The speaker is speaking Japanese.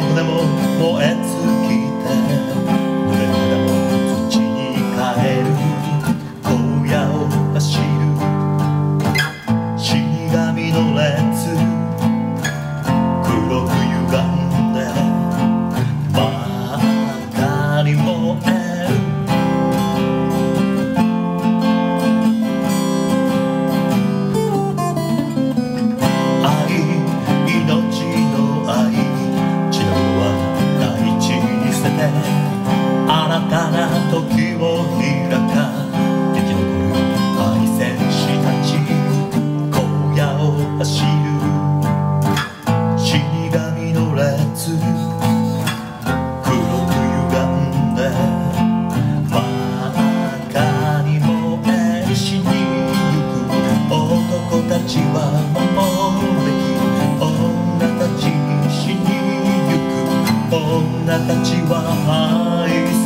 こでも燃え尽きて濡れ肌も土に帰る荒野を走る死神の列黒く歪んで真っ赤に燃える新たな時を開か生き残る愛戦士たち荒野を走る死神の列黒く歪んで真っ赤に燃え死にゆく男たちは守るべき女たち死にゆく女たちは愛す